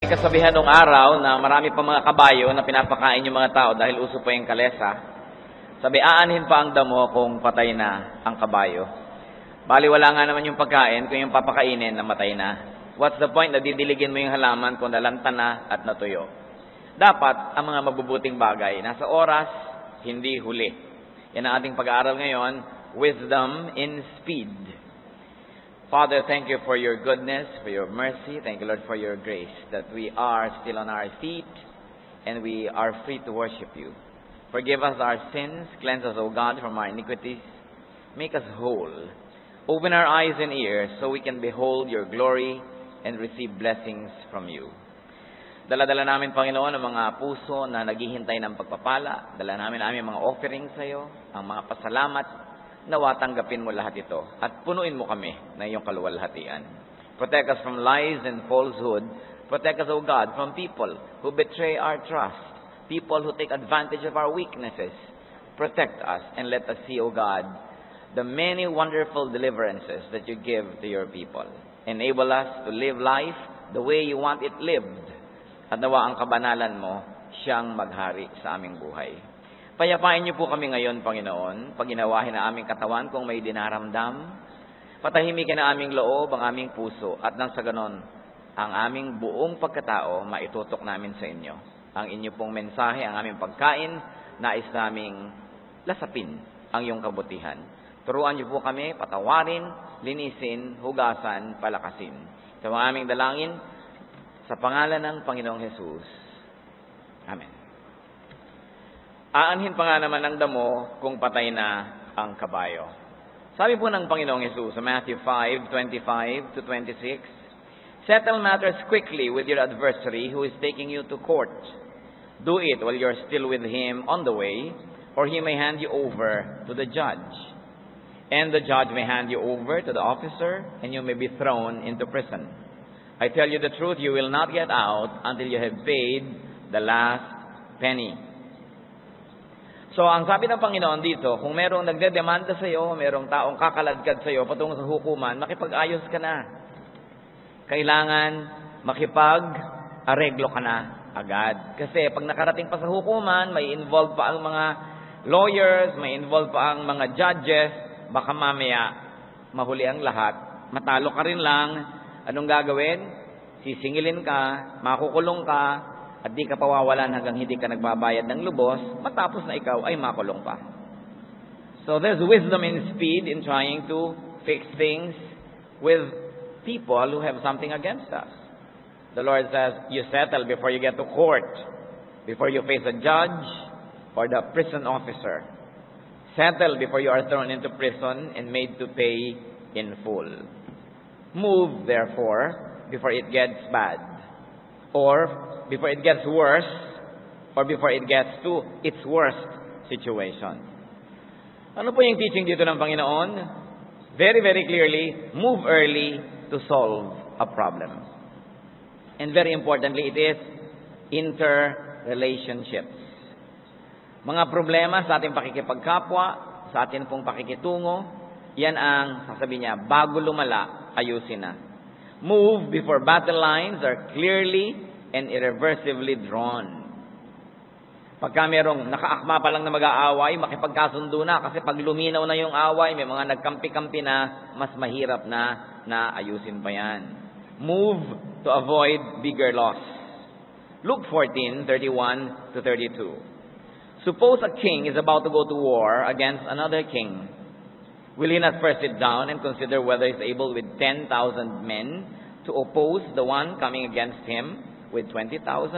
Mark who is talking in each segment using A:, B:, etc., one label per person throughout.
A: Kasabihan nung araw na marami pa mga kabayo na pinapakain yung mga tao dahil uso pa yung kalesa. Sabi, aanhin pa ang damo kung patay na ang kabayo. Bali, wala nga naman yung pagkain kung yung papakainin na matay na. What's the point na didiligin mo yung halaman kung nalanta na at natuyo? Dapat ang mga mabubuting bagay nasa oras, hindi huli. Yan ang ating pag-aaral ngayon, Wisdom in Speed. Father, thank you for your goodness, for your mercy. Thank you, Lord, for your grace, that we are still on our feet and we are free to worship you. Forgive us our sins. Cleanse us, O God, from our iniquities. Make us whole. Open our eyes and ears so we can behold your glory and receive blessings from you. Dala-dala namin, Panginoon, ang mga puso na naghihintay ng pagpapala. Dala namin ang aming mga offerings sa iyo, ang mga pasalamat. Nawa tanggapin mo lahat ito at punuin mo kami ng iyong kaluwalhatian. Protect us from lies and falsehood. Protect us, O God, from people who betray our trust, people who take advantage of our weaknesses. Protect us and let us see, O God, the many wonderful deliverances that you give to your people. Enable us to live life the way you want it lived. At nawa ang kabanalan mo siyang maghari sa aming buhay. Payapain niyo po kami ngayon, Panginoon, paginawahin ang aming katawan kung may dinaramdam. Patahimikin ang aming loob, ang aming puso, at nang sa ganon, ang aming buong pagkatao maitutok namin sa inyo. Ang inyo pong mensahe, ang aming pagkain, nais naming lasapin ang iyong kabutihan. Turuan niyo po kami, patawarin, linisin, hugasan, palakasin. Ito ang aming dalangin, sa pangalan ng Panginoong Jesus. Amen. Aanhin pa nga naman ng damo kung patay na ang kabayo. Sabi po ng Panginoong Jesus sa Matthew 5:25 to 26, settle matters quickly with your adversary who is taking you to court. Do it while you're still with him on the way, or he may hand you over to the judge. And the judge may hand you over to the officer, and you may be thrown into prison. I tell you the truth, you will not get out until you have paid the last penny. So, ang sabi ng Panginoon dito, kung merong nagdedemanda sa iyo, merong taong kakaladkad sa iyo patungo sa hukuman, makipag-ayos ka na. Kailangan makipag-areglo ka na agad. Kasi pag nakarating pa sa hukuman, may involved pa ang mga lawyers, may involved pa ang mga judges, baka mamaya mahuli ang lahat. Matalo ka rin lang, anong gagawin? Sisingilin ka, makukulong ka, at di ka pawawalan hanggang hindi ka nagbabayad ng lubos, matapos na ikaw ay makulong pa. So there's wisdom in speed in trying to fix things with people who have something against us. The Lord says, you settle before you get to court, before you face a judge or the prison officer. Settle before you are thrown into prison and made to pay in full. Move, therefore, before it gets bad, or before it gets worse, or before it gets to its worst situation. Ano po yung teaching dito ng Panginoon? Very, very clearly, move early to solve a problem. And very importantly, it is interrelationships. Mga problema sa ating pakikipagkapwa, sa ating pong pakikitungo, yan ang, sasabihin niya, bago lumala, ayusin na. Move before battle lines are clearly and irreversibly drawn. Pagka merong nakaakma pa lang na mag-aaway, makipagkasundo na kasi pag luminaw na yung away, may mga nagkampi-kampi na, mas mahirap na ayusin pa yan. Move to avoid bigger loss. Luke 14:31 to 32. Suppose a king is about to go to war against another king. Will he not first sit down and consider whether he is able with 10,000 men to oppose the one coming against him with 20,000?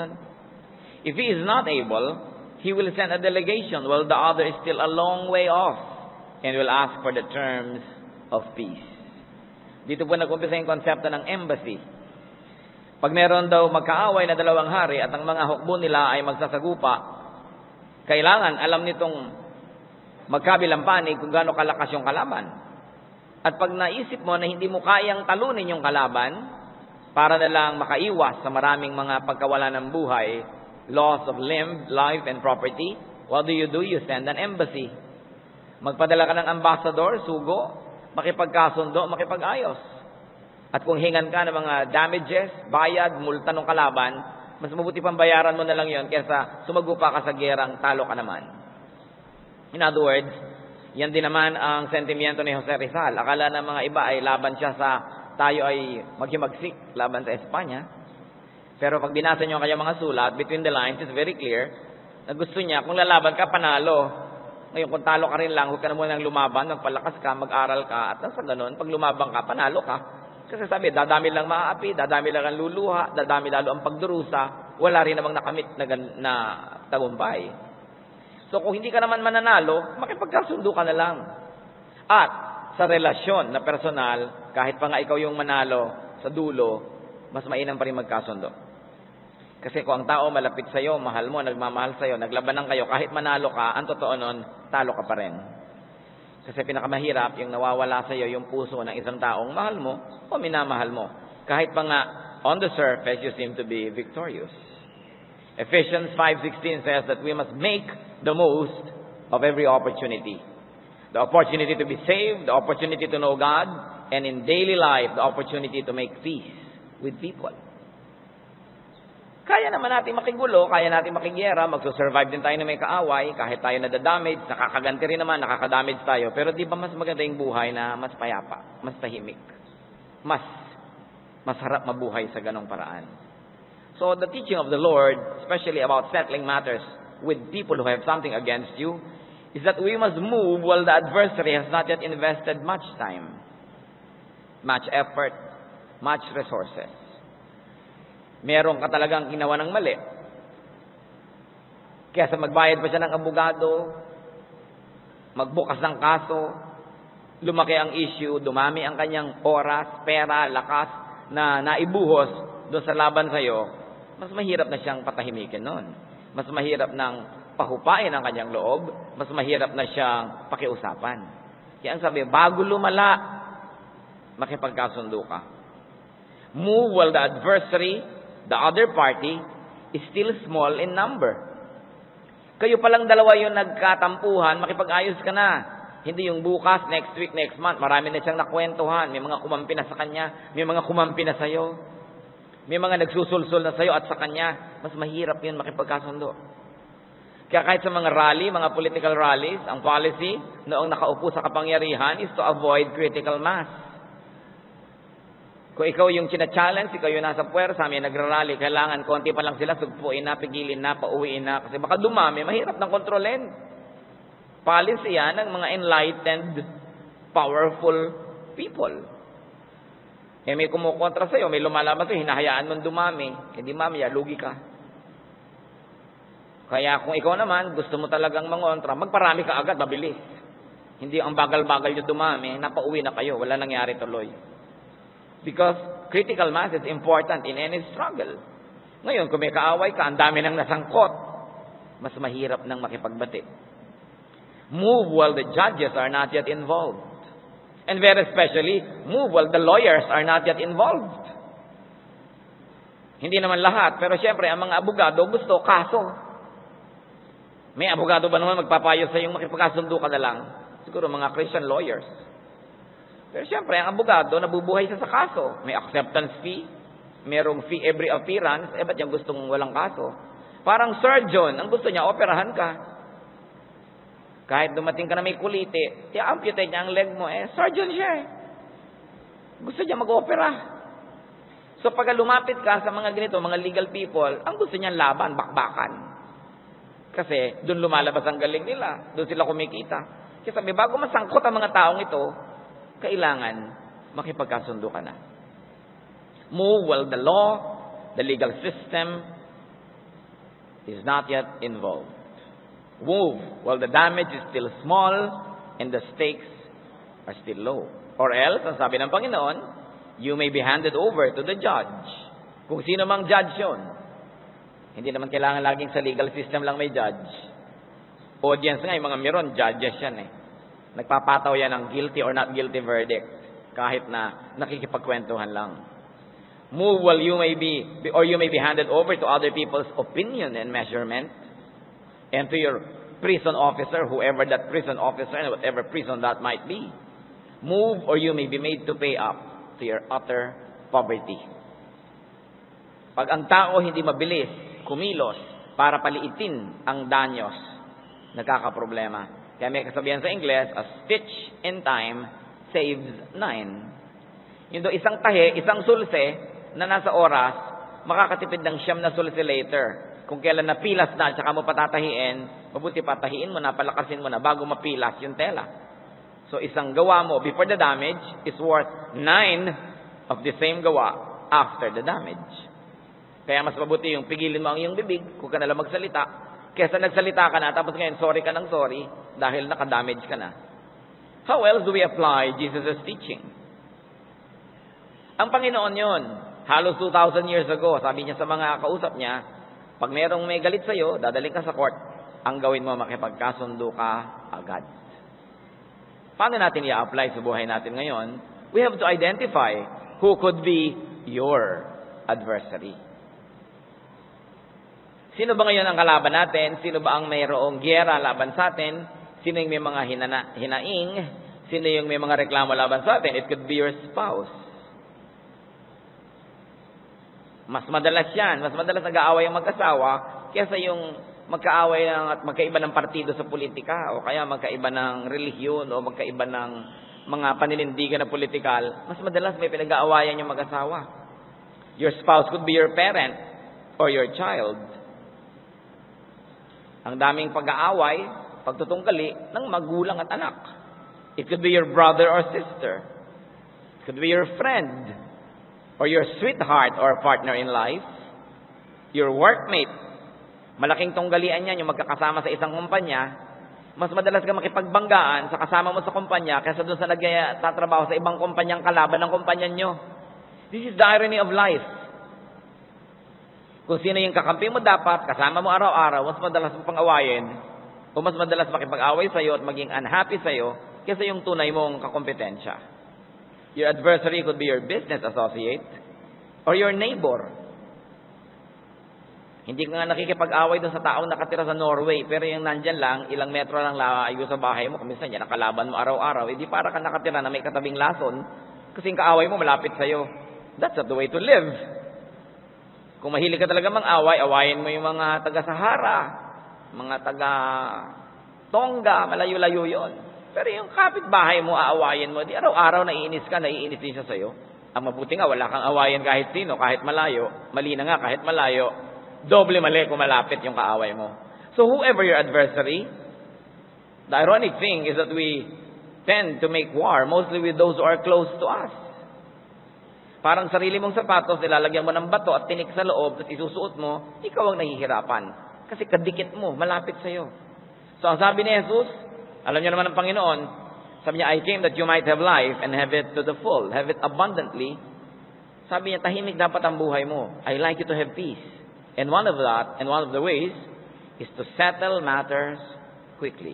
A: If he is not able, he will send a delegation while the other is still a long way off and will ask for the terms of peace. Dito po nag-umpisa yung konsepto ng embassy. Pag meron daw magkaaway na dalawang hari at ang mga hukbo nila ay magsasagupa, kailangan alam nitong magkabilang panig kung gaano kalakas yung kalaban. At pag naisip mo na hindi mo kayang talunin yung kalaban, para na lang makaiwas sa maraming mga pagkawala ng buhay, loss of limb, life, and property, what do? You send an embassy. Magpadala ka ng ambassador, sugo, makipagkasundo, makipag-ayos. At kung hingan ka ng mga damages, bayad, multa ng kalaban, mas mabuti pang bayaran mo na lang yon kaysa sumagupa ka sa gerang talo ka naman. In other words, yan din naman ang sentimiento ni Jose Rizal. Akala ng mga iba ay laban siya sa tayo ay maghimagsik laban sa Espanya. Pero pag binasa niyo ang kanyang mga sulat, between the lines, it's very clear na gusto niya, kung lalaban ka, panalo. Ngayon, kung talo ka rin lang, huwag ka na munang lumaban, magpalakas ka, mag-aral ka, at sa ganun, pag lumabang ka, panalo ka. Kasi sabi, dadami lang maaapi, dadami lang ang luluha, dadami lalo ang pagdurusa, wala rin namang nakamit na tagumpay. So kung hindi ka naman mananalo, makipagkasundo ka na lang. At sa relasyon na personal, kahit pa nga ikaw yung manalo sa dulo, mas mainam pa rin magkasundo. Kasi kung ang tao malapit sa'yo, mahal mo, nagmamahal sa'yo, naglabanan kayo, kahit manalo ka, ang totoo nun, talo ka pa rin. Kasi pinakamahirap yung nawawala sa'yo yung puso ng isang taong mahal mo o minamahal mo. Kahit pa nga, on the surface, you seem to be victorious. Ephesians 5:16 says that we must make the most of every opportunity. The opportunity to be saved, the opportunity to know God, and in daily life, the opportunity to make peace with people. Kaya naman natin makigulo, kaya natin makigera, magsusurvive din tayo na may kaaway, kahit tayo nadadamage, nakakaganti rin naman, nakakadamage tayo. Pero di ba mas maganda yung buhay na mas payapa, mas tahimik, mas masarap mabuhay sa ganong paraan. So the teaching of the Lord, especially about settling matters with people who have something against you, is that we must move while the adversary has not yet invested much time, much effort, much resources. Meron ka talagang ginawa ng mali. Kaya sa magbayad pa siya ng abogado, magbukas ng kaso, lumaki ang issue, dumami ang kanyang oras, pera, lakas na naibuhos doon sa laban sa'yo, mas mahirap na siyang patahimikin noon. Mas mahirap nang pahupain ang kanyang loob, mas mahirap na siyang pakiusapan. Kaya ang sabi, bago lumala, makipagkasundo ka. Move while the adversary, the other party, is still small in number. Kayo palang dalawa yung nagkatampuhan, makipag-ayos ka na. Hindi yung bukas, next week, next month, marami na siyang nakwentuhan. May mga kumampi na sa kanya, may mga kumampi na sa'yo. May mga nagsusulsul na sa'yo at sa kanya. Mas mahirap yun makipagkasundo. Kaya kahit sa mga rally, mga political rallies, ang policy noong nakaupo sa kapangyarihan is to avoid critical mass. Kung ikaw yung china-challenge, ikaw yung nasa puwersa, may nagrarally, kailangan konti pa lang sila, sugpuin na, pigilin na, pauwiin na. Kasi baka dumami, mahirap ng kontrolin. Policy yan ng mga enlightened, powerful people. Eh may kumukontra sa'yo, may lumalabas sa'yo, hinahayaan mong dumami. Hindi mamaya, lugi ka. Kaya kung ikaw naman, gusto mo talagang mangontra, magparami ka agad, mabilis. Hindi ang bagal-bagal yung dumami, napauwi na kayo, wala nangyari tuloy. Because critical mass is important in any struggle. Ngayon, kung may kaaway ka, ang dami nang nasangkot, mas mahirap nang makipagbati. Move while the judges are not yet involved. And very especially, move while the lawyers are not yet involved. Hindi naman lahat, pero syempre, ang mga abogado gusto kaso. May abogado ba naman magpapayo sa yung makipagkasundo ka na lang? Siguro mga Christian lawyers. Pero siyempre, ang abogado, nabubuhay siya sa kaso. May acceptance fee, merong fee every appearance, ba't yung gustong walang kaso? Parang surgeon, ang gusto niya, operahan ka. Kahit dumating ka na may kulite, i-amputate niya ang leg mo, surgeon siya Gusto niya mag-opera. So pag lumapit ka sa mga ganito, mga legal people, ang gusto niya laban, bakbakan. Kasi doon lumalabas ang galing nila, doon sila kumikita. Kasi sabi, bago masangkot ang mga taong ito, kailangan makipagkasundo ka na. Move while the law, the legal system is not yet involved. Move while the damage is still small and the stakes are still low. Or else, ang sabi ng Panginoon, you may be handed over to the judge. Kung sino mang judge yun. Hindi naman kailangan laging sa legal system lang may judge. Audience nga, yung mga meron, judges yan Nagpapataw yan ng guilty or not guilty verdict kahit na nakikipagkwentuhan lang. Move while you may be handed over to other people's opinion and measurement and to your prison officer, whoever that prison officer and whatever prison that might be. Move or you may be made to pay up to your utter poverty. Pag ang tao hindi mabilis kumilos para paliitin ang danyos, nagkakaproblema. Kaya may kasabihan sa Ingles, a stitch in time saves 9. Yung do isang tahi, isang sulse na nasa oras, makakatipid ng 9 na sulse later. Kung kailan napilas na at saka mo patatahiin, mabuti patahiin mo na, palakasin mo na bago mapilas yung tela. So isang gawa mo before the damage is worth 9 of the same gawa after the damage. Kaya mas mabuti yung pigilin mo ang iyong bibig kung ka nalang magsalita, kesa nagsalita ka na tapos ngayon sorry ka ng sorry dahil nakadamage ka na. How else do we apply Jesus' teaching? Ang Panginoon yun, halos 2,000 years ago, sabi niya sa mga kausap niya, pag merong may galit sa'yo, dadaling ka sa court, ang gawin mo makipagkasundo ka agad. Paano natin i-apply sa buhay natin ngayon? We have to identify who could be your adversary. Sino ba ngayon ang kalaban natin? Sino ba ang mayroong giyera laban sa atin? Sino yung may mga hinaing? Sino yung may mga reklamo laban sa atin? It could be your spouse. Mas madalas yan. Mas madalas nag-aaway ang mag-asawa kaysa yung magkaaway at magkaiba ng partido sa politika o kaya magkaiba ng relihiyon o magkaiba ng mga paninindigan na politikal. Mas madalas may pinag-aawayan yung mag-asawa. Your spouse could be your parent or your child. Ang daming pag-aaway, pagtutungkali ng magulang at anak. It could be your brother or sister. It could be your friend or your sweetheart or partner in life. Your workmate. Malaking tunggalian yan yung magkakasama sa isang kumpanya. Mas madalas ka makipagbanggaan sa kasama mo sa kumpanya kaysa doon sa nagtatrabaho sa ibang kumpanyang kalaban ng kumpanya nyo. This is the irony of life. Kung sino yung kakampi mo dapat, kasama mo araw-araw, mas madalas mo pang-awayin, o mas madalas makipag-away sa'yo at maging unhappy sa'yo, kaysa yung tunay mong kakompetensya. Your adversary could be your business associate, or your neighbor. Hindi ka nga nakikipag-away doon sa taong nakatira sa Norway, pero yung nandyan lang, ilang metro lang layo sa bahay mo, kuminsan yan, nakalaban mo araw-araw, hindi para ka nakatira na may katabing lason, kasi yung kaaway mo malapit sa'yo. That's not the way to live. Kung mahilig ka talaga mang-away, awayin mo yung mga taga-Sahara, mga taga-Tonga, malayo-layo yon. Pero yung kapitbahay mo, aawayin mo, di araw-araw naiinis ka, naiinis din siya sa'yo. Ang mabuti nga, wala kang awayin kahit sino, kahit malayo. Mali na nga, kahit malayo. Doble mali kung malapit yung kaaway mo. So whoever your adversary, the ironic thing is that we tend to make war mostly with those who are close to us. Parang sarili mong sapatos, nilalagyan mo ng bato at tinik sa loob, at isusuot mo, ikaw ang nahihirapan. Kasi kadikit mo, malapit sa'yo. So ang sabi ni Jesus, alam niyo naman ng Panginoon, sabi niya, I came that you might have life and have it to the full, have it abundantly. Sabi niya, tahimik dapat ang buhay mo. I like you to have peace. And one of the ways is to settle matters quickly.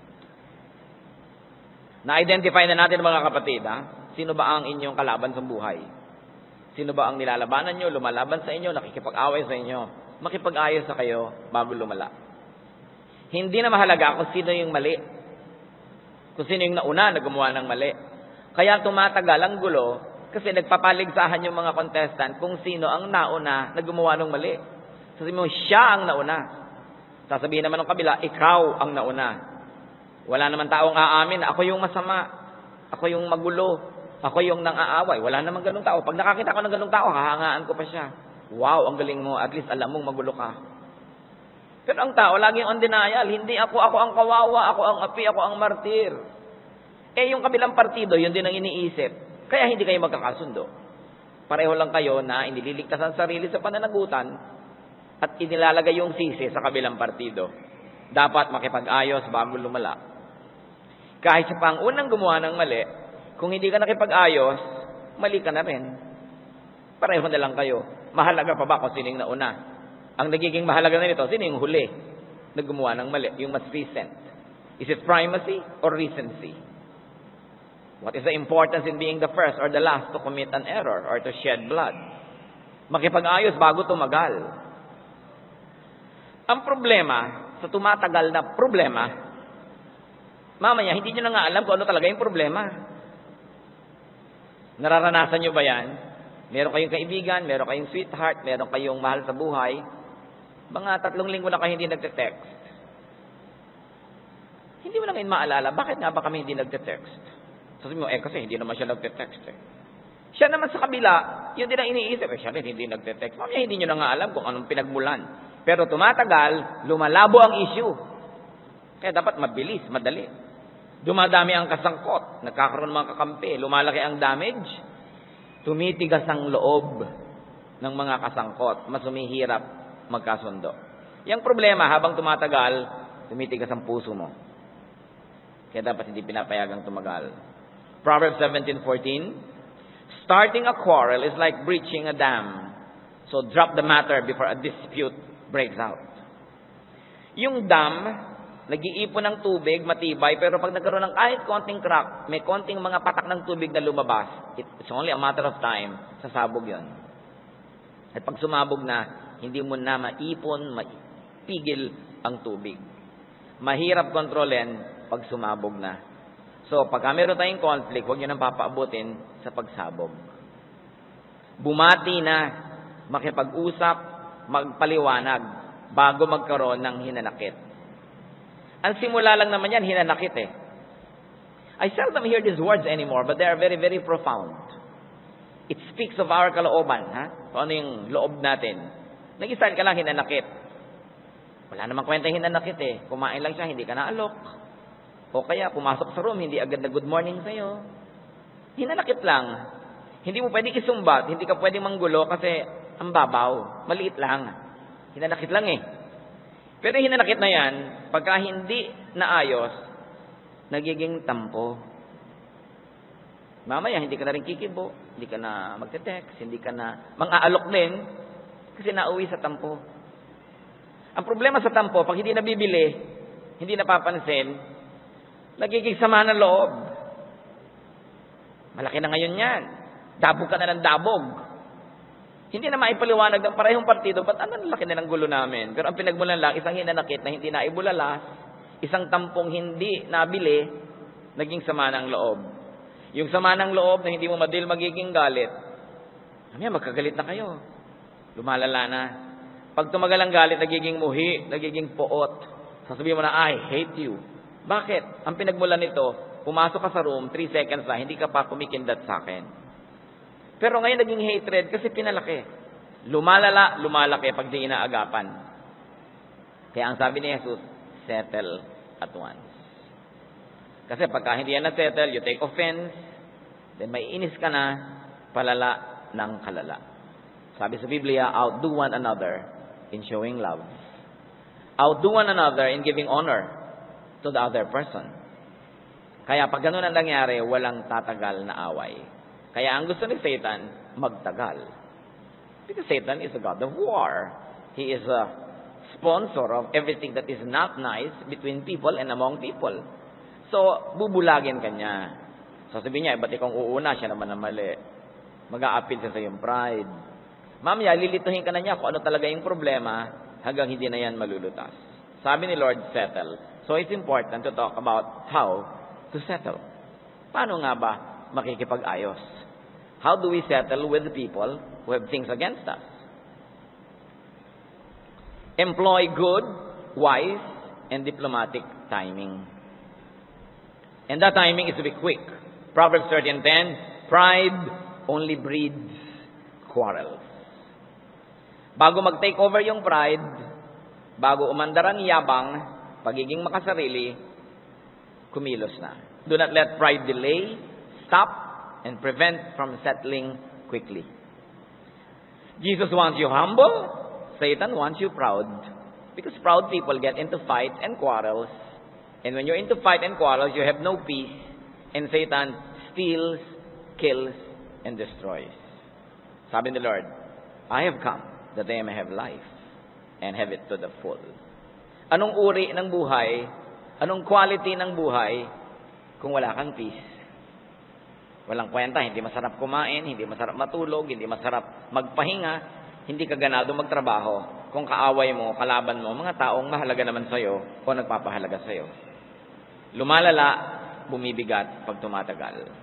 A: Na-identify na natin mga kapatid, sino ba ang inyong kalaban sa buhay? Sino ba ang nilalabanan nyo, lumalaban sa inyo, nakikipag-away sa inyo? Makipag-ayos sa kayo bago lumala. Hindi na mahalaga kung sino yung mali. Kung sino yung nauna na gumawa ng mali. Kaya tumatagal ang gulo kasi nagpapaligsahan yung mga contestant kung sino ang nauna na gumawa ng mali. Sasabihin mo, siya ang nauna. Sasabihin naman ng kabila, ikaw ang nauna. Wala naman taong aamin na ako yung masama. Ako yung magulo. Ako yung nang-aaway. Wala namang ganung tao. Pag nakakita ko ng ganung tao, hahangaan ko pa siya. Wow, ang galing mo. At least alam mong magulo ka. Pero ang tao, laging on denial. Hindi ako ang kawawa, ako ang api, ako ang martir. Yung kabilang partido, yun din ang iniisip. Kaya hindi kayo magkakasundo. Pareho lang kayo na inililigtas ang sarili sa pananagutan at inilalagay yung sisi sa kabilang partido. Dapat makipag-ayos bago lumala. Kahit siya pa ang unang gumawa ng mali, kung hindi ka nakipag-ayos, mali ka na rin. Pareho na lang kayo. Mahalaga pa ba kung sino yung nauna? Ang nagiging mahalaga na nito, sino yung huli na gumawa ng mali? Yung mas recent. Is it primacy or recency? What is the importance in being the first or the last to commit an error or to shed blood? Makipag-ayos bago tumagal. Ang problema, sa tumatagal na problema, mamaya hindi nyo na nga alam kung ano talaga yung problema. Nararanasan nyo ba yan? Meron kayong kaibigan, meron kayong sweetheart, meron kayong mahal sa buhay. Mga 3 linggo na kayo hindi nagte-text. Hindi mo lang maalala, bakit nga ba kami hindi nagte-text? Sabi mo, kasi hindi naman siya nagte-text eh. Siya naman sa kabila, yun din ang iniisip. Siya rin hindi nagte-text. Mamaya hindi nyo na nga alam kung anong pinagmulan. Pero tumatagal, lumalabo ang issue. Kaya dapat mabilis, madali. Dumadami ang kasangkot, nagkakaroon ng mga kakampi, lumalaki ang damage, tumitigas ang loob ng mga kasangkot, mas humihirap magkasundo. Yung problema, habang tumatagal, tumitigas ang puso mo. Kaya dapat hindi pinapayagang tumagal. Proverbs 17:14, starting a quarrel is like breaching a dam. So drop the matter before a dispute breaks out. Yung dam, nag-iipon ng tubig, matibay, pero pag nagkaroon ng kahit konting crack, may konting mga patak ng tubig na lumabas, it's only a matter of time, sasabog yon. At pag sumabog na, hindi mo na maipon, maipigil ang tubig. Mahirap kontrolin pag sumabog na. So, pagka meron tayong conflict, huwag nyo nang papaabutin sa pagsabog. Bumati na, makipag-usap, magpaliwanag, bago magkaroon ng hinanakit. Ang simula lang naman yan, hinanakit eh. I seldom hear these words anymore, but they are very, very profound. It speaks of our kalooban, ha? Kung ano yung loob natin. Nag-isal ka lang, hinanakit. Wala namang kwenta hinanakit eh. Kumain lang siya, hindi ka naalok. O kaya, pumasok sa room, hindi agad na good morning sa'yo. Hinanakit lang. Hindi mo pwedeng isumbat, hindi ka pwedeng manggulo kasi ang babaw, maliit lang. Hinanakit lang eh. Pero hinanakit na yan, pagka hindi naayos, nagiging tampo. Mamaya, hindi ka na rin kikibo, hindi ka na magte-text, hindi ka na mang-aalok din, kasi nauwi sa tampo. Ang problema sa tampo, pag hindi nabibili, hindi napapansin, nagiging sama ng loob. Malaki na ngayon yan. Dabog ka na ng dabog. Hindi na maipaliwanag ng parehong partido, ba't ano laki na ng gulo namin? Pero ang pinagmulan lang, isang hinanakit na hindi naibulalas, isang tampong hindi nabili, naging sama ng loob. Yung sama ng loob na hindi mo madil magiging galit, magkagalit na kayo. Lumalala na. Pag tumagal ang galit, nagiging muhi, nagiging poot. Sasabihin mo na, I hate you. Bakit? Ang pinagmulan nito, pumasok ka sa room, 3 seconds na, hindi ka pa kumikindat sa akin. Pero ngayon naging hatred kasi pinalaki. Lumalala, lumalaki pag di inaagapan. Kaya ang sabi ni Jesus, settle at once. Kasi pagka hindi yan na-settle, you take offense, then may inis ka na, palala ng kalala. Sabi sa Biblia, outdo one another in showing love. Outdo one another in giving honor to the other person. Kaya pag ganun ang nangyari, walang tatagal na away. Kaya ang gusto ni Satan, magtagal. Because Satan is a god of war. He is a sponsor of everything that is not nice between people and among people. So, bubulagin ka niya. Sasabihin niya, ba't ikong uuna, siya naman ang mali. Mag-a-appeal siya sa iyong pride. Mamaya, lilituhin ka na niya kung ano talaga yung problema hanggang hindi na yan malulutas. Sabi ni Lord, settle. So, it's important to talk about how to settle. Paano nga ba makikipag-ayos? How do we settle with the people who have things against us? Employ good, wise, and diplomatic timing. And that timing is to be quick. Proverbs 30:10, pride only breeds quarrels. Bago mag-take over yung pride, bago umandar ang yabang, pagiging makasarili, kumilos na. Do not let pride delay, stop, and prevent from settling quickly. Jesus wants you humble. Satan wants you proud. Because proud people get into fights and quarrels. And when you're into fight and quarrels, you have no peace. And Satan steals, kills, and destroys. Sabi ni Lord, I have come that they may have life and have it to the full. Anong uri ng buhay, anong quality ng buhay kung wala kang peace? Walang kwenta, hindi masarap kumain, hindi masarap matulog, hindi masarap magpahinga, hindi ka ganado magtrabaho kung kaaway mo, kalaban mo, mga taong mahalaga naman sa'yo o nagpapahalaga sa'yo. Lumalala, bumibigat pag tumatagal.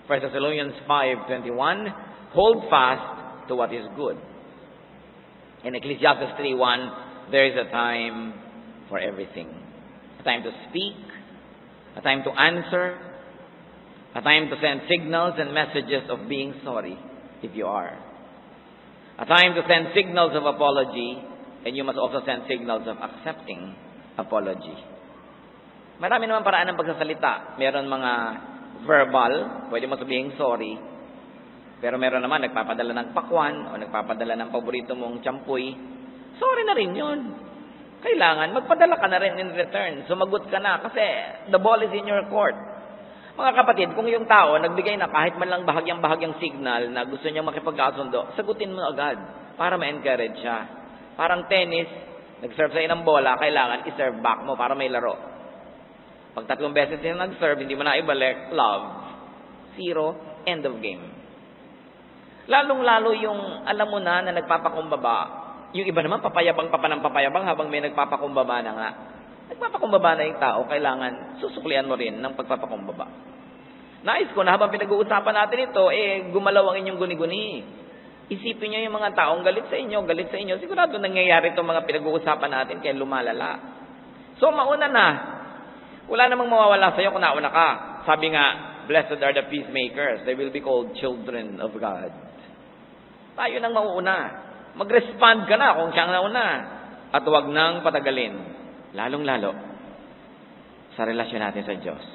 A: 1 Thessalonians 5:21, hold fast to what is good. In Ecclesiastes 3:1, there is a time for everything. A time to speak, a time to answer, a time to send signals and messages of being sorry, if you are. A time to send signals of apology, and you must also send signals of accepting apology. Marami naman paraan ng pagsasalita. Meron mga verbal, pwede mo sabihin sorry. Pero meron naman nagpapadala ng pakwan o nagpapadala ng paborito mong champuy. Sorry na rin yun. Kailangan magpadala ka na rin in return. Sumagot ka na kasi the ball is in your court. Mga kapatid, kung yung tao nagbigay na kahit man lang bahagyang signal na gusto niya makipagkasundo, sagutin mo agad para ma-encourage siya. Parang tennis, nag-serve sa'yo ng bola, kailangan i-serve back mo para may laro. Pag 3 beses siya nag-serve, hindi mo na ibalik, love, 0, end of game. Lalong-lalo yung alam mo na nagpapakumbaba, yung iba naman papayabang habang may nagpapakumbaba na nga. Nagpapakumbaba na yung tao, kailangan susuklian mo rin ng pagpapakumbaba. Nais ko na habang pinag-uusapan natin ito, gumalaw ang inyong guni-guni. Isipin nyo yung mga taong galit sa inyo. Sigurado nangyayari itong mga pinag-uusapan natin, kaya lumalala. So, mauna na. Wala namang mawawala sa'yo kung nauna ka. Sabi nga, blessed are the peacemakers. They will be called children of God. Tayo nang mauuna. Mag-respond ka na kung siyang nauna. At huwag nang patagalin. Lalong-lalo sa relasyon natin sa Diyos.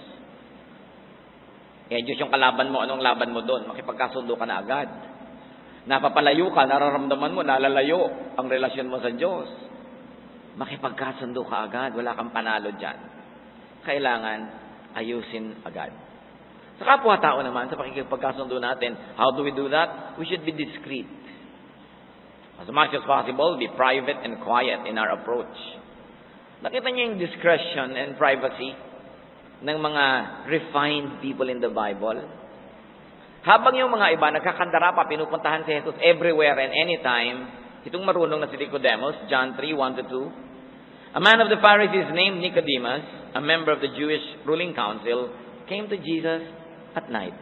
A: Diyos yung kalaban mo, anong laban mo doon? Makipagkasundo ka na agad. Napapalayo ka, nararamdaman mo, nalalayo ang relasyon mo sa Diyos. Makipagkasundo ka agad, wala kang panalo dyan. Kailangan ayusin agad. Sa kapwa-tao naman, sa pakikipagkasundo natin, how do we do that? We should be discreet. As much as possible, be private and quiet in our approach. Nakita niyo yung discretion and privacy ng mga refined people in the Bible? Habang yung mga iba nagkakandara pa, pinupuntahan si Jesus everywhere and anytime, itong marunong na si Nicodemus, John 3:1-2, a man of the Pharisees named Nicodemus, a member of the Jewish ruling council, came to Jesus at night.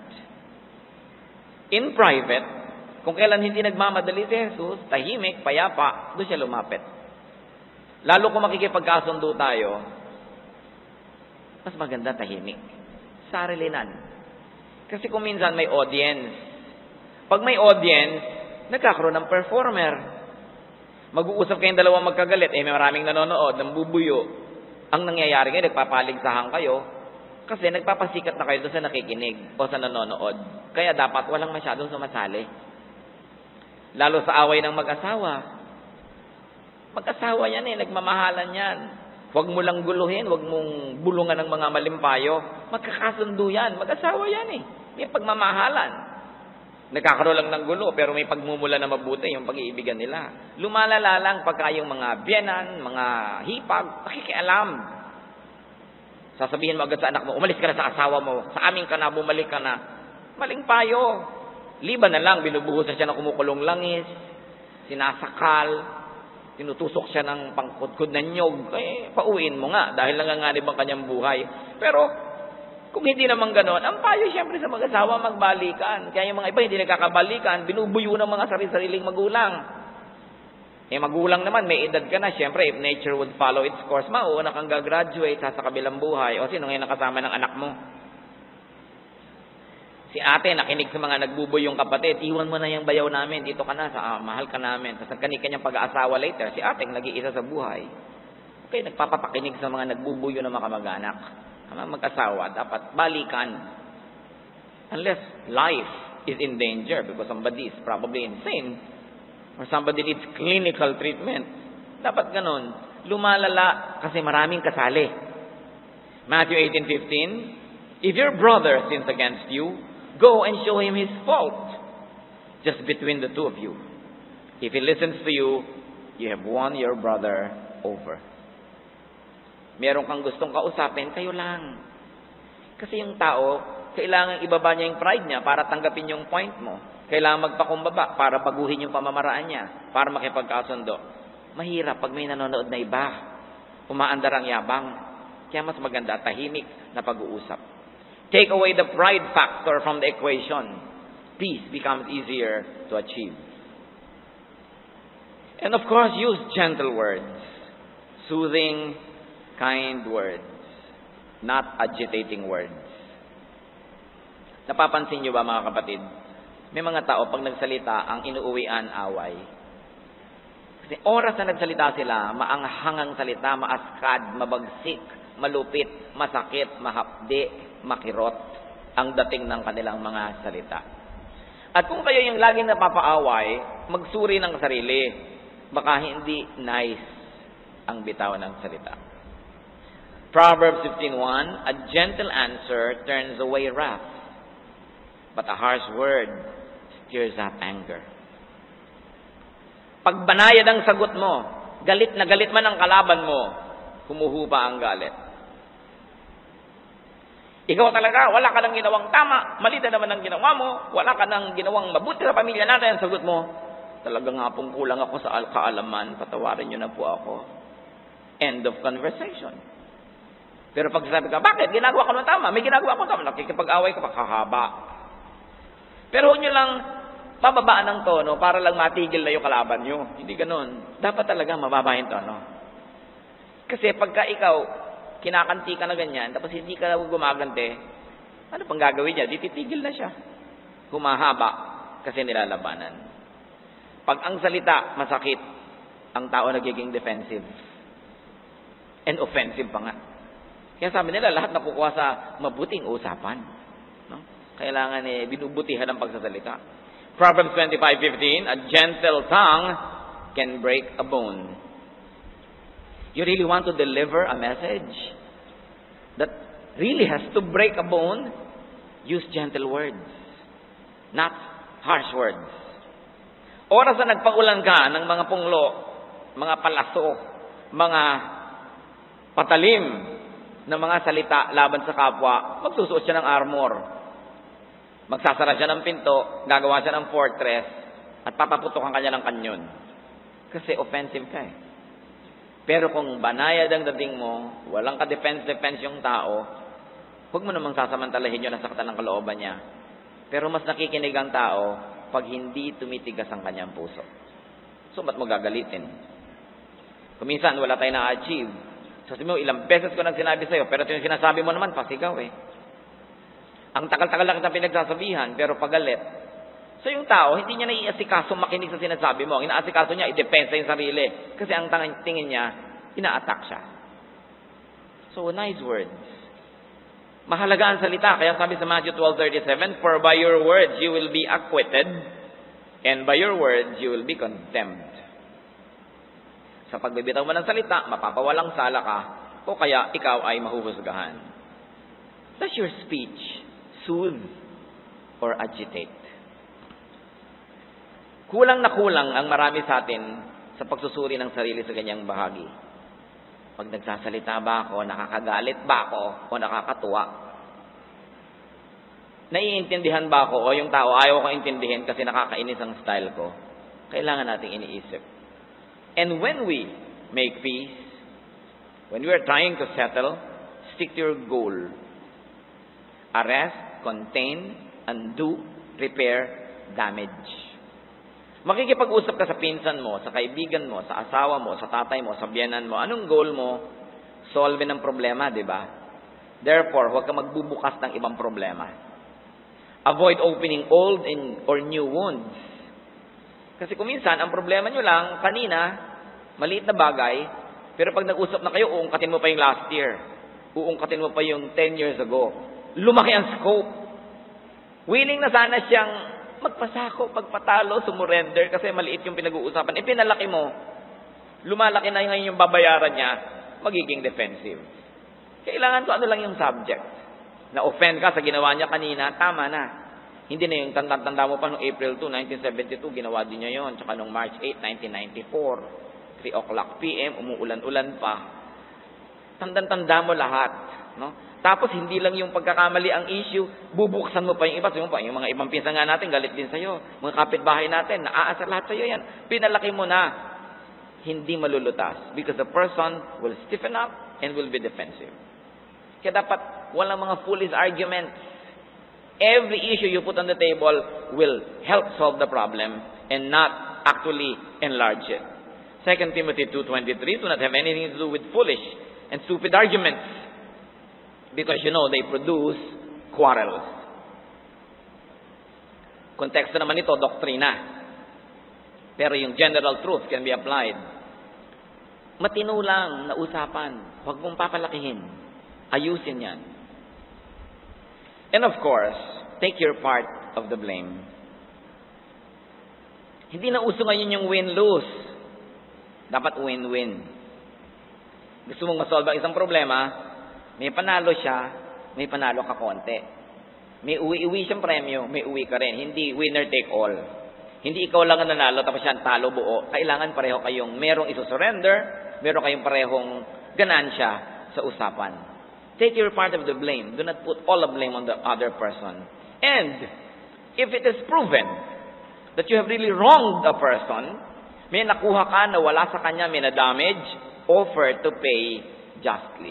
A: In private, kung kailan hindi nagmamadali si Jesus, tahimik, payapa, doon siya lumapit. Lalo kung makikipagkasundo tayo, mas maganda tahimik. Sarilinan. Kasi kung minsan may audience. Pag may audience, nagkakaroon ng performer. Mag-uusap kayong dalawang magkagalit, may maraming nanonood, nambubuyo. Ang nangyayari ngayon, nagpapaligsahan kayo, kasi nagpapasikat na kayo doon sa nakikinig o sa nanonood. Kaya dapat walang masyadong sumasali. Lalo sa away ng mag-asawa. Mag-asawa yan nagmamahalan yan. Huwag mo lang guluhin, huwag mong bulungan ng mga malimpayo. Magkakasundo yan, mag-asawa yan May pagmamahalan. Nagkakaroon lang ng gulo, pero may pagmumula na mabuti yung pag-iibigan nila. Lumalala lang pagka yung mga biyenan, mga hipag, pakikialam. Sasabihin mo agad sa anak mo, umalis ka na sa asawa mo, sa amin ka na, bumalik ka na. Maling payo. Liban na lang, binubuhusan siya ng kumukulong langis, sinasakal, tinutusok siya ng pangkudkod na nyog, pauwiin mo nga, dahil nanganganib ang kanyang buhay. Pero, kung hindi naman ganon, ang payo siyempre sa mag-asawa, magbalikan. Kaya yung mga iba hindi nagkakabalikan, binubuyo ng mga sarili-sariling magulang. Magulang naman, may edad ka na, siyempre, if nature would follow its course, mauuna kang gagraduate sa kabilang buhay, o sino ngayon nakasama ng anak mo? Si ate, nakinig sa mga nagbubuyong kapatid, iwan mo na yung bayaw namin, dito ka na, mahal ka namin. Tapos nagkanig kanyang pag-aasawa later, si ate nag-iisa sa buhay. Okay, nagpapapakinig sa mga nagbubuyo ng mga kamag-anak. Ang mag-asawa, dapat balikan. Unless life is in danger because somebody is probably insane or somebody needs clinical treatment. Dapat ganon. Lumalala kasi maraming kasali. Matthew 18:15, if your brother sins against you, go and show him his fault, just between the two of you. If he listens to you, you have won your brother over. Meron kang gustong kausapin, kayo lang. Kasi yung tao, kailangan ibaba niya yung pride niya para tanggapin yung point mo. Kailangan magpakumbaba para baguhin yung pamamaraan niya, para makipagkasundo. Mahirap pag may nanonood na iba. Umaandar ang yabang. Kaya mas maganda tahimik na pag-uusap. Take away the pride factor from the equation. Peace becomes easier to achieve. And of course, use gentle words. Soothing, kind words. Not agitating words. Napapansin niyo ba, mga kapatid? May mga tao, pag nagsalita, ang inuuwian away. Kasi oras na nagsalita sila, maanghangang salita, maaskad, mabagsik, malupit, masakit, mahapdi, makirot ang dating ng kanilang mga salita. At kung kayo yung laging napapaaway, magsuri ng sarili. Baka hindi nice ang bitaw ng salita. Proverbs 15:1, a gentle answer turns away wrath, but a harsh word stirs up anger. Pag banayad ang sagot mo, galit na galit man ang kalaban mo, humuhupa ang galit. Ikaw talaga, wala ka nang ginawang tama, mali na naman ang ginawa mo, wala ka nang ginawang mabuti sa pamilya natin, ang sagot mo, talaga nga pong kulang ako sa kaalaman, patawarin niyo na po ako. End of conversation. Pero pag sabi ka, bakit? Ginagawa ko ng tama, may ginagawa ko tama, nakikipag-away ka pa, kahaba. Pero huwag niyo lang pababaan ng tono para lang matigil na yung kalaban niyo. Hindi ganun. Dapat talaga mababa yung tono. Kasi pagka ikaw, kinakanti ka na ganyan, tapos hindi ka gumagante, ano pang gagawin niya? Di titigil na siya. Humahaba kasi nilalabanan. Pag ang salita masakit, ang tao nagiging defensive. And offensive pa nga. Kaya sabi nila, lahat nakukuha sa mabuting usapan. No? Kailangan binubutihan ang pagsasalita. Proverbs 25:15, a gentle tongue can break a bone. You really want to deliver a message that really has to break a bone? Use gentle words, not harsh words. Oras na nagpaulan ka ng mga punglo, mga palaso, mga patalim na mga salita laban sa kapwa, magsusuot siya ng armor. Magsasara siya ng pinto, gagawa siya ng fortress, at papaputokan kanya ng kanyon. Kasi offensive ka eh. Pero kung banayad ang dating mo, walang ka-defense yung tao, huwag mo namang sasamantalahin yun, nasaktan ng kalooban niya. Pero mas nakikinig ang tao pag hindi tumitigas ang kanyang puso. So, ba't mo gagalitin? Kung minsan, wala tayo na-achieve. Sabi mo, ilang beses ko nang sinabi sa'yo, pero yung sinasabi mo naman, pasigaw eh. Ang takal-takal lang kitang pinagsasabihan, pero pagalit. So yung tao, hindi niya naiasikaso makinig sa sinasabi mo. Ang inaasikaso niya, idepensa yung sarili. Kasi ang tingin niya, ina-attack siya. So, nice words. Mahalaga ang salita. Kaya sabi sa Matthew 12:37, for by your words you will be acquitted, and by your words you will be condemned. Sa pagbibitaw mo ng salita, mapapawalang sala ka, o kaya ikaw ay mahuhusgahan. Does your speech soothe or agitate? Kulang na kulang ang marami sa atin sa pagsusuri ng sarili sa ganyang bahagi. Pag nagsasalita ba ako, nakakagalit ba ako, o nakakatuwa? Naiintindihan ba ako, o yung tao ayaw ko intindihin kasi nakakainis ang style ko? Kailangan nating iniisip. And when we make peace, when we are trying to settle, stick to your goal. Arrest, contain, undo, repair, damage. Makikipag-usap ka sa pinsan mo, sa kaibigan mo, sa asawa mo, sa tatay mo, sa biyenan mo. Anong goal mo? Solve ng problema, di ba? Therefore, huwag ka magbubukas ng ibang problema. Avoid opening old or new wounds. Kasi kung minsan, ang problema nyo lang, kanina, maliit na bagay, pero pag nag-usap na kayo, uungkatin mo pa yung last year. Uungkatin mo pa yung 10 years ago. Lumaki ang scope. Willing na sana siyang magpasako, pagpatalo, sumurrender kasi maliit yung pinag-uusapan. Pinalaki mo, lumalaki na ngayon yung babayaran niya, magiging defensive. Kailangan ko ano lang yung subject. Na-offend ka sa ginawa niya kanina, tama na. Hindi na yung tanda mo pa noong April 2, 1972, ginawa din niya yun. Tsaka noong March 8, 1994, 3 o'clock p.m., umuulan-ulan pa. Tanda mo lahat. No? Tapos, hindi lang yung pagkakamali ang issue, bubuksan mo pa yung iba. Yung mga ibang pinsan nga natin, galit din sa'yo. Mga kapitbahay natin, naaasar lahat sa'yo yan. Pinalaki mo na, hindi malulutas. Because the person will stiffen up and will be defensive. Kaya dapat walang mga foolish arguments. Every issue you put on the table will help solve the problem and not actually enlarge it. 2 Timothy 2:23, do not have anything to do with foolish and stupid arguments, because you know they produce quarrels. Konteksto naman ito, doktrina. Pero yung general truth can be applied. Matino lang na usapan. Huwag mong papalakihin. Ayusin yan. And of course, take your part of the blame. Hindi na uso ngayon yung win-lose. Dapat win-win. Gusto mong masolve ang isang problema, may panalo siya, may panalo ka konti. May uwi siyang premyo, may uwi ka rin. Hindi winner take all. Hindi ikaw lang ang nanalo, tapos siya ang talo buo. Kailangan pareho kayong merong isusurrender, meron kayong parehong ganansya sa usapan. Take your part of the blame. Do not put all the blame on the other person. And if it is proven that you have really wronged a person, may nakuha ka na wala sa kanya, may na-damage, offer to pay justly.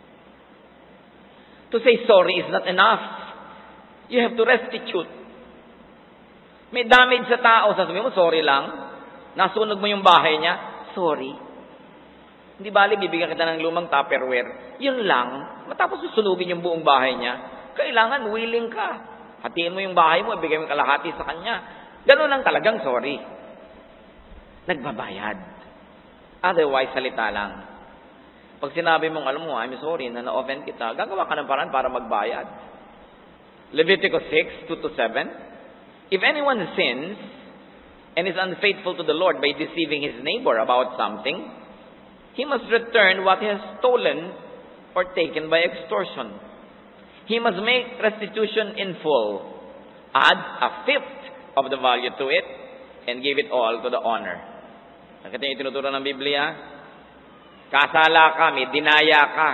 A: To say sorry is not enough. You have to restitute. May damage sa tao, sasabihin mo, sorry lang. Nasunog mo yung bahay niya, sorry. Hindi bali, bibigyan kita ng lumang Tupperware. Yun lang. Matapos susunugin yung buong bahay niya, kailangan willing ka. Hatiin mo yung bahay mo, ibigay mo kalahati sa kanya. Ganun lang talagang sorry. Nagbabayad. Otherwise, salita lang. Pag sinabi mong, alam mo, I'm sorry na na-offend kita, gagawa ka ng paraan para magbayad. Leviticus 6:2-7. If anyone sins and is unfaithful to the Lord by deceiving his neighbor about something, he must return what he has stolen or taken by extortion. He must make restitution in full, add a fifth of the value to it, and give it all to the owner. Nakita niyo yung tinuturo ng Biblia? Kasala ka, may dinaya ka.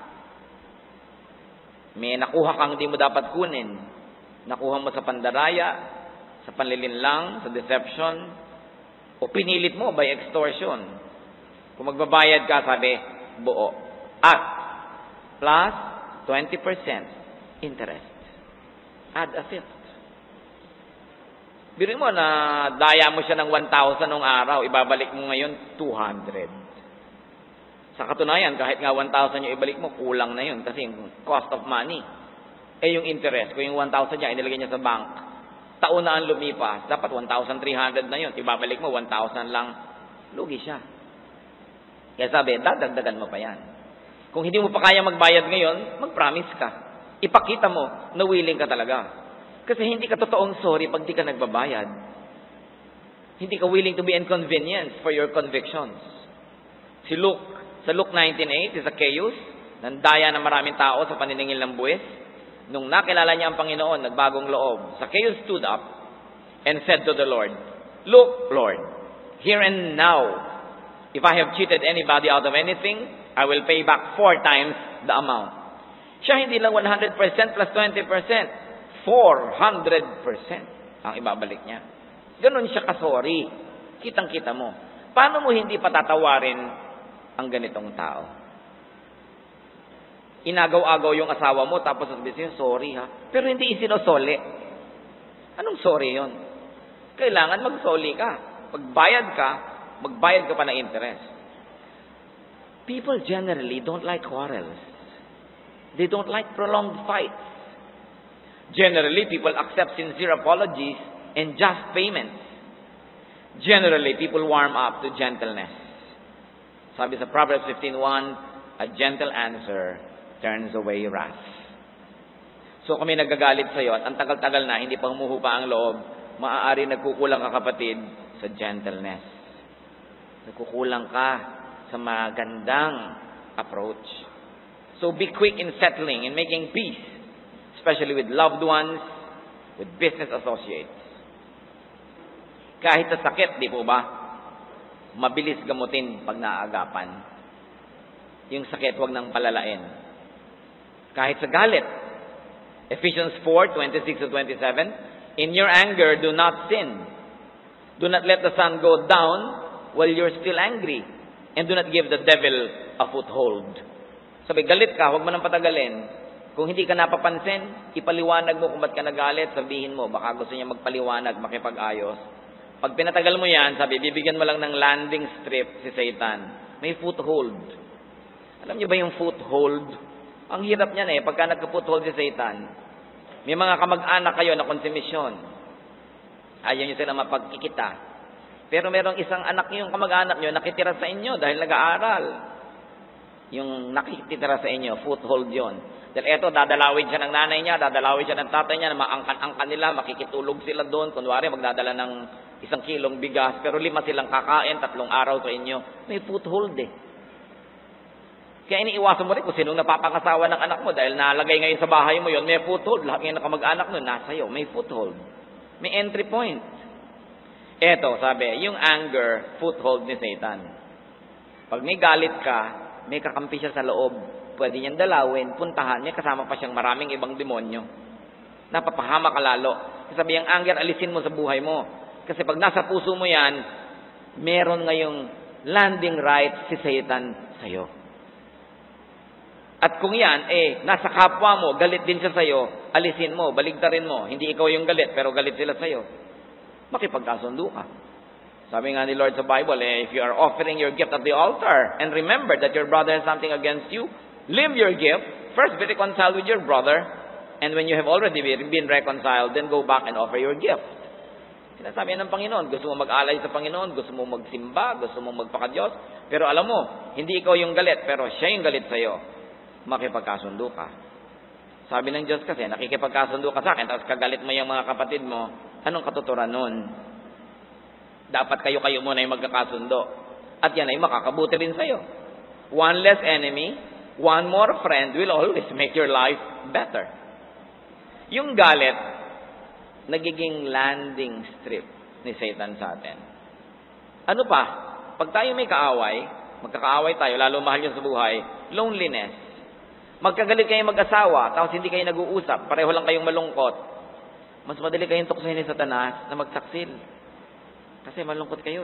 A: May nakuha kang hindi mo dapat kunin. Nakuha mo sa pandaraya, sa panlilinlang, sa deception, o pinilit mo by extortion. Kung magbabayad ka, sabi, buo. At plus 20% interest. Add a fifth. Biruin mo na daya mo siya ng 1,000 nung araw, ibabalik mo ngayon 200. Sa katunayan, kahit nga 1,000 yung ibalik mo, kulang na yun kasi yung cost of money. Eh yung interest, kung yung 1,000 niya, inilagay niya sa bank, taon na ang lumipas, dapat 1,300 na yun. Ibabalik mo, 1,000 lang, lugi siya. Kaya sabi, dadagdagan mo pa yan. Kung hindi mo pa kaya magbayad ngayon, mag-promise ka. Ipakita mo na willing ka talaga. Kasi hindi ka totoong sorry pag di ka nagbabayad. Hindi ka willing to be inconvenienced for your convictions. Si Luke, sa Luke 19:8, si Zacchaeus, nandaya na maraming tao sa paniningil ng buwis. Nung nakilala niya ang Panginoon, nagbagong loob, Zacchaeus stood up and said to the Lord, "Look, Lord, here and now, if I have cheated anybody out of anything, I will pay back 4 times the amount." Siya hindi lang 100% plus 20%, 400% ang ibabalik niya. Ganon siya ka-sorry. Kitang-kita mo. Paano mo hindi patatawarin ang ganitong tao? Inagaw-agaw yung asawa mo, tapos sabihin, sorry ha. Pero hindi isinosole. Anong sorry yon? Kailangan mag-sorry ka. Magbayad ka pa ng interest. People generally don't like quarrels. They don't like prolonged fights. Generally, people accept sincere apologies and just payments. Generally, people warm up to gentleness. Sabi sa Proverbs 15:1, a gentle answer turns away wrath. So kung may nagagalit sa iyo at ang tagal-tagal na, hindi pa humuhupa ang loob, maaari nagkukulang ka, kapatid, sa gentleness. Nagkukulang ka sa magandang approach. So be quick in settling, in making peace, especially with loved ones, with business associates. Kahit sa sakit, di po ba? Mabilis gamutin pag naaagapan. Yung sakit, huwag nang palalain. Kahit sa galit. Ephesians 4:26-27, in your anger, do not sin. Do not let the sun go down while you're still angry. And do not give the devil a foothold. Sabi, galit ka, huwag mo nang patagalin. Kung hindi ka napapansin, ipaliwanag mo kung ba't ka nagalit, sabihin mo, baka gusto niya magpaliwanag, makipag-ayos. Pag pinatagal mo yan, sabi, bibigyan mo lang ng landing strip si Satan. May foothold. Alam niyo ba yung foothold? Ang hirap niyan pagka nagka-foothold si Satan. May mga kamag-anak kayo na konsumisyon. Ayaw niyo sila mapagkikita. Pero merong isang anak niyo, yung kamag-anak niyo, nakitira sa inyo dahil nag-aaral. Yung nakitira sa inyo, foothold yon. Dahil eto, dadalawin siya ng nanay niya, dadalawin siya ng tatay niya, maangkan-angkan nila, makikitulog sila doon. Kunwari, magdadala ng 1 kilong bigas, pero 5 silang kakain, 3 araw sa inyo. May foothold Kaya iniiwasan mo rin kung sinong napapangasawa ng anak mo dahil nalagay ngayon sa bahay mo yon, may foothold. Lahat ngayon na kamag-anak nun, nasa iyo, may foothold. May entry point. Eto, sabi, yung anger, foothold ni Satan. Pag may galit ka, may kakampi siya sa loob. Pwede niyang dalawin, puntahan niya, kasama pa siyang maraming ibang demonyo. Napapahama ka lalo. Sabi, yung anger, alisin mo sa buhay mo. Kasi pag nasa puso mo yan, meron ngayong landing right si Satan sa'yo. At kung yan, nasa kapwa mo, galit din siya sa'yo, alisin mo, baligtarin mo. Hindi ikaw yung galit, pero galit sila sa'yo. Makipagkasundo ka. Sabi nga ni Lord sa Bible, if you are offering your gift at the altar, and remember that your brother has something against you, leave your gift, first be reconciled with your brother, and when you have already been reconciled, then go back and offer your gift. Sinasabi ng Panginoon, gusto mo mag-alay sa Panginoon, gusto mo magsimba, gusto mo magpaka-Diyos, pero alam mo, hindi ikaw yung galit, pero siya yung galit sa'yo. Makipagkasundo ka. Sabi ng Diyos kasi, nakikipagkasundo ka sa akin, tapos kagalit mo yung mga kapatid mo, anong katuturan nun? Dapat kayo muna yung magkakasundo. At yan ay makakabuti rin sa'yo. One less enemy, one more friend will always make your life better. Yung galit, nagiging landing strip ni Satan sa atin. Ano pa? Pag tayo may kaaway, magkakaaway tayo, lalo mahal yun sa buhay, loneliness. Magkagalit kayong mag-asawa, tapos hindi kayo nag-uusap, pareho lang kayong malungkot. Mas madali kayong tuksohin ni Satanas na magsaksil. Kasi malungkot kayo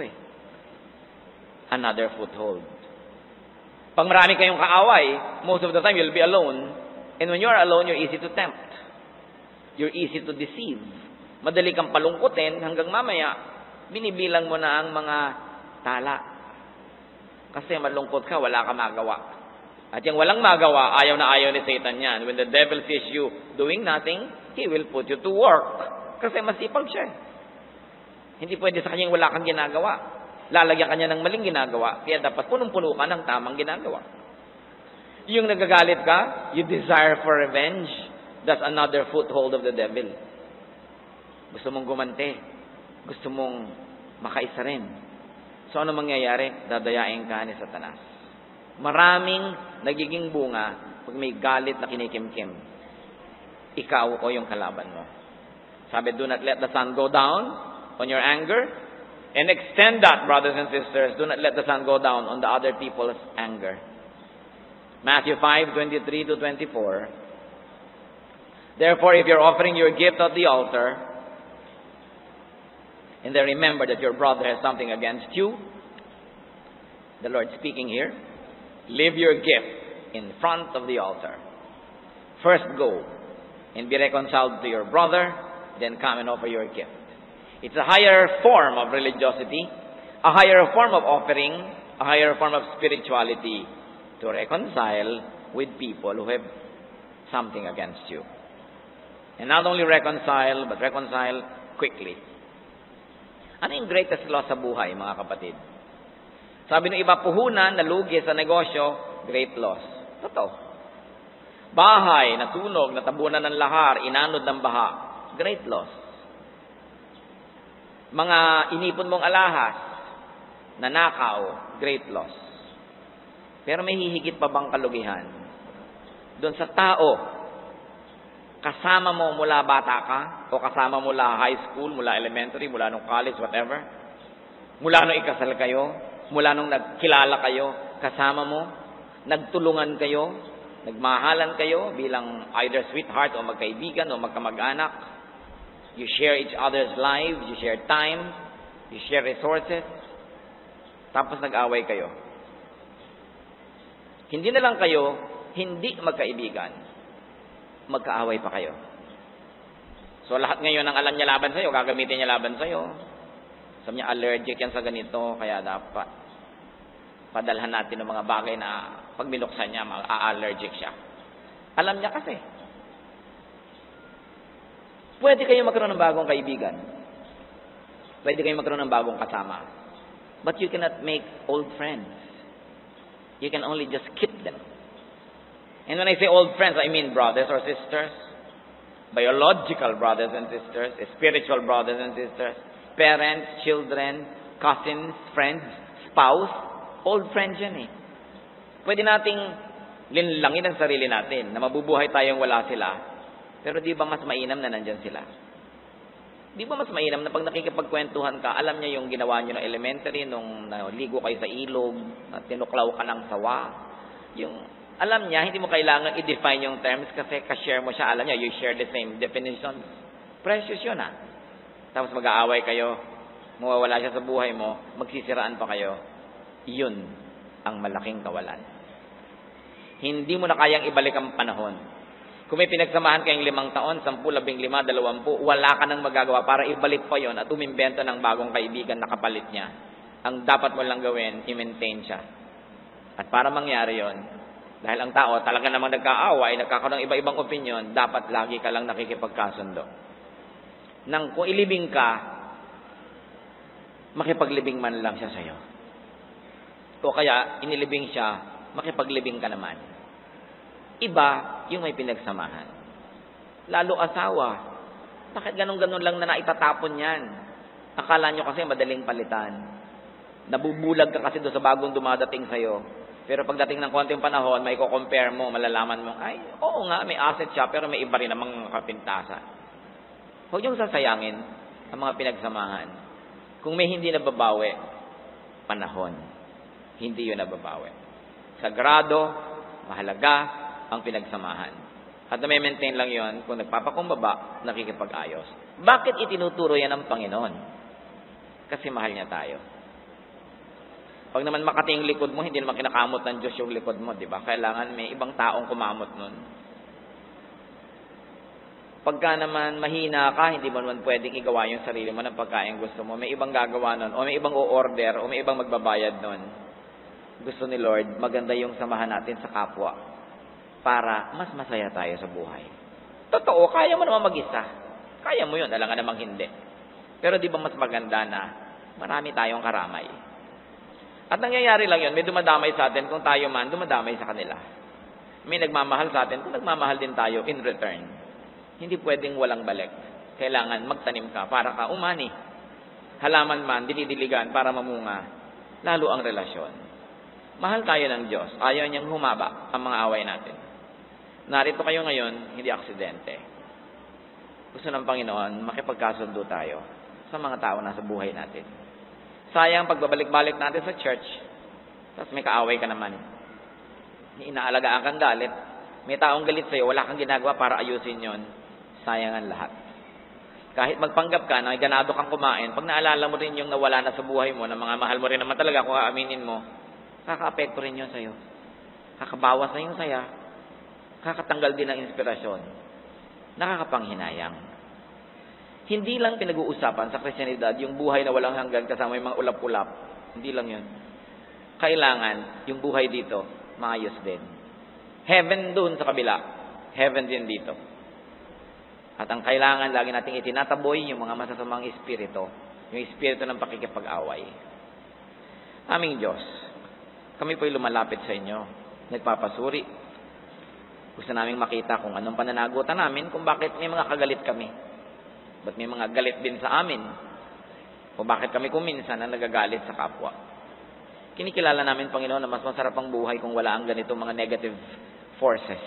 A: Another foothold. Pag marami kayong kaaway, most of the time you'll be alone. And when you're alone, you're easy to tempt. You're easy to deceive. Madali kang palungkutin hanggang mamaya, binibilang mo na ang mga tala. Kasi malungkot ka, wala ka magawa. At yung walang magawa, ayaw na ayaw ni Satan yan. When the devil sees you doing nothing, he will put you to work. Kasi masipag siya. Hindi pwede sa kanyang wala kang ginagawa. Lalagyan kanya ng maling ginagawa. Kaya dapat punong-puno ka ng tamang ginagawa. Yung nagagalit ka, you desire for revenge, that's another foothold of the devil. Gusto mong gumante. Gusto mong makaisa rin. So ano mangyayari? Dadayain ka ni Satanas. Maraming nagiging bunga pag may galit na kinikimkim. Ikaw o yung kalaban mo. Sabi, do not let the sun go down on your anger, and extend that, brothers and sisters. Do not let the sun go down on the other people's anger. Matthew 5:23-24. Therefore, if you're offering your gift at the altar, and then remember that your brother has something against you, the Lord speaking here, leave your gift in front of the altar. First go and be reconciled to your brother, then come and offer your gift. It's a higher form of religiosity, a higher form of offering, a higher form of spirituality to reconcile with people who have something against you. And not only reconcile, but reconcile quickly. Ano yung greatest loss sa buhay, mga kapatid? Sabi ng iba, puhunan, nalugi sa negosyo, great loss. Totoo. Bahay, natunog, natabunan ng lahar, inanod ng baha, great loss. Mga inipon mong alahas, nanakaw, great loss. Pero may hihigit pa bang kalugihan? Doon sa tao, kasama mo mula bata ka, o kasama mula high school, mula elementary, mula nung college, whatever, mula nung ikasal kayo, mula nung nagkilala kayo, kasama mo, nagtulungan kayo, nagmahalan kayo bilang either sweetheart o magkaibigan o magkamag-anak. You share each other's lives, you share time, you share resources, tapos nag-away kayo. Hindi na lang kayo hindi magkaibigan, magkaaway pa kayo. So lahat ngayon ang alam niya laban sa'yo, gagamitin niya laban sa'yo. Sabi niya, allergic yan sa ganito, kaya dapat padalhan natin ng mga bagay na pag binuksan niya, mag-allergic siya. Alam niya kasi. Pwede kayo magkaroon ng bagong kaibigan. Pwede kayo magkaroon ng bagong kasama. But you cannot make old friends. You can only just keep them. And when I say old friends, I mean brothers or sisters, biological brothers and sisters, spiritual brothers and sisters, parents, children, cousins, friends, spouse, old friends yan eh. Pwede nating linlangin ang sarili natin na mabubuhay tayong wala sila. Pero di ba mas mainam na nandyan sila? Di ba mas mainam na pag nakikipagkwentuhan ka, alam niya yung ginawa niyo ng elementary, nung ligo kayo sa ilog, at tinuklaw ka ng sawa. Yung, alam niya, hindi mo kailangan i-define yung terms kasi ka-share mo siya. Alam niya, you share the same definition. Precious yun ah. Tapos mag-aaway kayo, mawawala siya sa buhay mo, magsisiraan pa kayo. Yun ang malaking kawalan. Hindi mo na kayang ibalik ang panahon. Kung may pinagsamahan kayong 5 taon, 10, 15, 20, wala ka nang magagawa para ibalik pa yon at umimbento ng bagong kaibigan na kapalit niya. Ang dapat mo lang gawin, i-maintain siya. At para mangyari yon, dahil ang tao talaga namang nagkaaway, nagkakaroon ng iba-ibang opinion, dapat lagi ka lang nakikipagkasundo. Nang kung ilibing ka, makipaglibing man lang siya sa'yo. O kaya, inilibing siya, makipaglibing ka naman. Iba yung may pinagsamahan. Lalo asawa. Bakit ganun-ganun lang na naitatapon yan? Akala nyo kasi madaling palitan. Nabubulag ka kasi doon sa bagong dumadating sa'yo. Pero pagdating ng konting panahon, may compare mo, malalaman mo, ay, oo nga, may asset siya, pero may iba rin namang kapintasan. Huwag niyong sasayangin ang mga pinagsamahan. Kung may hindi nababawi, panahon. Hindi yun nababawi. Sagrado, mahalaga, ang pinagsamahan. At na-maintain lang yon kung nagpapakumbaba, nakikipag-ayos. Bakit itinuturo yan ng Panginoon? Kasi mahal niya tayo. Pag naman makati yung likod mo, hindi naman kinakamot ng Diyos yung likod mo, di ba? Kailangan may ibang taong kumamot nun. Pagka naman mahina ka, hindi mo naman pwedeng igawa yung sarili mo ng pagkain gusto mo. May ibang gagawa nun, o may ibang o-order, o may ibang magbabayad nun. Gusto ni Lord, maganda yung samahan natin sa kapwa para mas masaya tayo sa buhay. Totoo, kaya mo naman mag-isa. Kaya mo yun, alam nga namang hindi. Pero di ba mas maganda na marami tayong karamay? At nangyayari lang yun, may dumadamay sa atin, kung tayo man, dumadamay sa kanila. May nagmamahal sa atin, kung nagmamahal din tayo in return. Hindi pwedeng walang balik. Kailangan magtanim ka para ka umani. Halaman man, dinidiligan para mamunga. Lalo ang relasyon. Mahal tayo ng Diyos. Ayaw niyang humaba ang mga away natin. Narito kayo ngayon, hindi aksidente. Gusto ng Panginoon, makipagkasundo tayo sa mga tao na sa buhay natin. Sayang pagbabalik-balik natin sa church, tapos may kaaway ka naman. Inaalagaan kang galit. May taong galit sa'yo, wala kang ginagawa para ayusin yon. Sayang ang lahat. Kahit magpanggap ka, na ganado kang kumain, pag naalala mo rin yung nawala na sa buhay mo, na mga mahal mo rin naman talaga kung aaminin mo, kaka-apekto rin yun sa'yo. Kakabawas na yung saya. Kakatanggal din ng inspirasyon. Nakakapanghinayang. Hindi lang pinag-uusapan sa Kristyanidad yung buhay na walang hanggan kasama yung mga ulap-ulap. Hindi lang yun. Kailangan yung buhay dito, maayos din. Heaven doon sa kabila. Heaven din dito. At ang kailangan, lagi nating itinataboy yung mga masasamang espiritu. Yung espiritu ng pakikipag-away. Aming Diyos, kami po'y lumalapit sa inyo. Nagpapasuri. Gusto naming makita kung anong pananagutan namin, kung bakit may mga kagalit kami. Ba't may mga galit din sa amin? O bakit kami kuminsan na nagagalit sa kapwa? Kinikilala namin, Panginoon, na mas masarap ang buhay kung wala ang ganitong mga negative forces.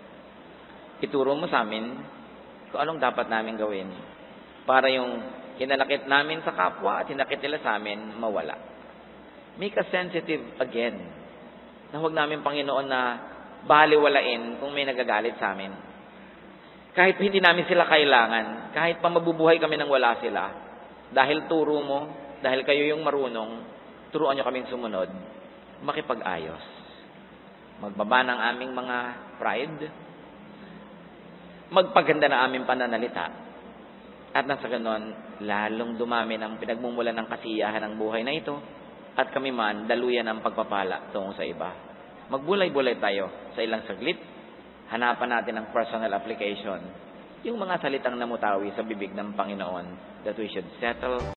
A: Ituro mo sa amin kung anong dapat namin gawin para yung hinanakit namin sa kapwa at hinakit nila sa amin, mawala. Make us sensitive again. Na huwag namin, Panginoon, na baliwalain kung may nagagalit sa amin. Kahit hindi namin sila kailangan, kahit pa mabubuhay kami nang wala sila, dahil turo mo, dahil kayo yung marunong, turuan nyo kaming sumunod, makipag-ayos. magbaba ng aming mga pride, magpaganda ng aming pananalita, at nang sa ganon, lalong dumami ng pinagmumulan ng kasiyahan ng buhay na ito, at kami man daluyan ng pagpapala tungo sa iba. Magbulay-bulay tayo sa ilang saglit, hanapan natin ang personal application, yung mga salitang namutawi sa bibig ng Panginoon, that we should settle